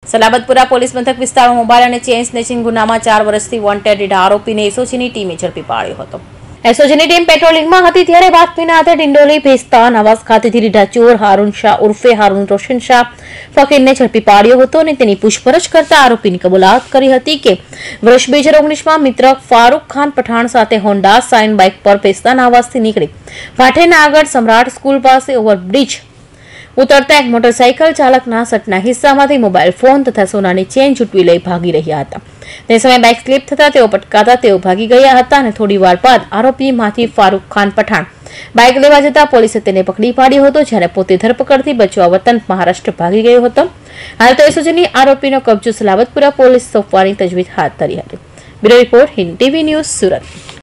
Salabatpura police મથક વિસ્તારમાં mobile અને ચેઇન સ્નેચિંગ ગુનામાં 4 વર્ષથી વોન્ટેડ આરોપીને એસઓજીની ટીમે ઝડપી પાડ્યો હતો। એસઓજીની ટીમ પેટ્રોલિંગમાં હતી ત્યારે બાતમીના આધારે ડિંડોલી ભેસ્તા નવાઝ ખાતેથી રીઢા ચોર હારૂન શાહ ઉર્ફે હારૂન રોશન શાહ ફકીરને ઝડપી પાડ્યો હતો અને તેની પૂછપરછ કરતા આરોપીની કબૂલાત કરી હતી કે વર્ષ 2019માં મિત્ર ફારૂક ખાન પઠાણ સાથે હોન્ડા સાઇન બાઇક પર ભેસ્તા નવાઝથી નીકળી વાઠેના આગળ સમ્રાટ સ્કૂલ પાસે ઓવરબ્રિજ ઉતરતા એક મોટરસાઇકલ ચાલકના સટના હિસ્સામાંથી મોબાઈલ ફોન તથા સોનાની ચેન ઝૂંટવી લઈ ભાગી રહ્યા હતા। તે સમયે બાઇક સ્લીપ થતા તેઓ પટકાતા તેઓ ભાગી ગયા હતા અને થોડી વાર બાદ આરોપીમાંથી ફારૂક ખાન પઠાણ બાઇક લેવા જતા પોલીસે તેને પકડી પાડ્યો હતો, જ્યારે પોતે ધરપકડથી બચવા વતન મહારાષ્ટ્ર ભાગી ગયો હતો। હાલ તો એસઓજીની આરોપીનો કબજો સલાબતપુરા પોલીસ સોંપવાની તજવીજ હાથ ધરી હતી। Bureau report, Hind TV news, Surat.